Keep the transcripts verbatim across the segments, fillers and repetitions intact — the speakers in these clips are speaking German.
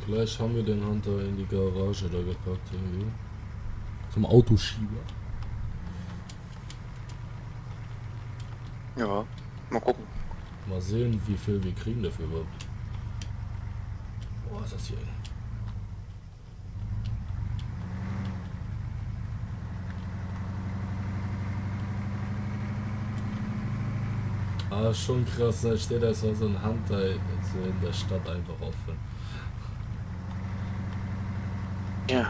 Gleich haben wir den Hunter in die Garage da gepackt irgendwie. Zum Autoschieber. Ja, mal gucken. Mal sehen, wie viel wir kriegen dafür überhaupt. Boah, ist das hier eng. Ah, schon krass, da steht da so ein Hunter jetzt in der Stadt einfach offen. Ja.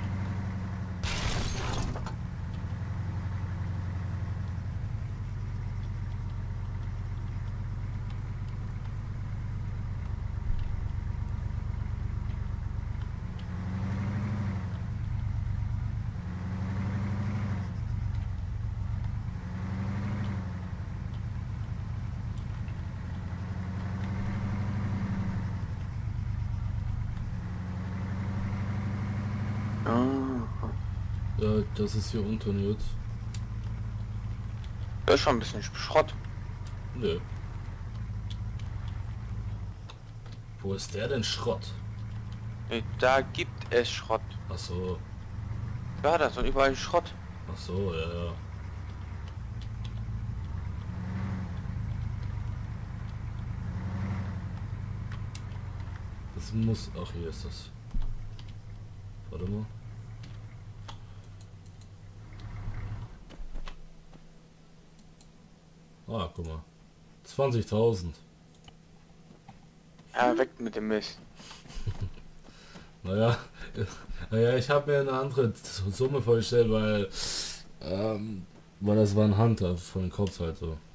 Ja, das ist hier unten jetzt. Das ist schon ein bisschen Schrott. Nö. Wo ist der denn Schrott? Da gibt es Schrott. Ach so. Ja, da ist doch überall Schrott. Ach so, ja, ja. Das muss... Ach, hier ist das. Warte mal. Ah, guck mal. zwanzigtausend. Ja, weg mit dem Mist. Naja, naja, ich habe mir eine andere Summe vorgestellt, weil, ähm, weil das war ein Hunter von den Kopf halt so.